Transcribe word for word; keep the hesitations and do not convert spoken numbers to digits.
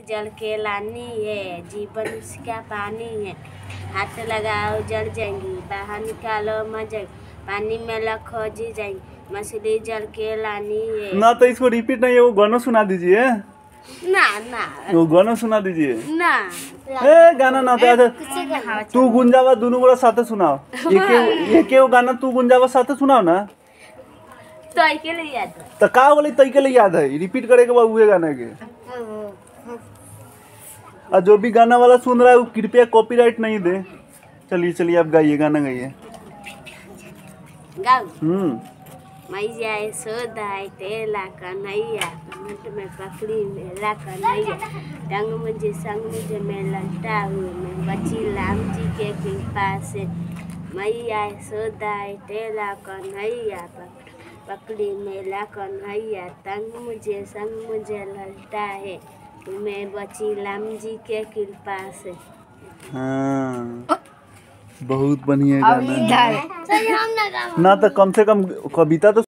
जल के लानी है, जीवन उसका पानी है, हाथ लगाओ जल जाएंगी, बाहर निकालो मजा, पानी में लखो जी जाएंगी, मछली जल के लानी है। ना तो इसको रिपीट नहीं है, वो गाना सुना दीजिए ना ना वो गाना सुना दीजिए ना ए गाना ना तो तू गुंजावा दोनों गोड़ा साथे सुनाओ ये के ये के गाना तू गुंजावा साथे सुनाओ ना तो आई के लिए याद है तो का बोले तई के लिए याद है रिपीट करे के बाद हुए गाने के और जो भी गाना वाला सुन रहा है वो कृपया कॉपीराइट नहीं दे। चलिए चलिए आप गाइए गाना गाइए। गाओ हम्म मैया सोदाई तेला कन्हैया कमट में पकड़ी मेला कन्हैया रंग मुझे संग मुझे मैं ललटा हुए मैं बची राम जी के कृपा से मैया सोदाई तेला कन्हैया पकड़ी मेला कन्हैया तंग मुझे संग मुझे ललटा है मैं बची राम जी के कृपा से। हाँ बहुत बढ़िया गाना ना तो कम से कम कविता तो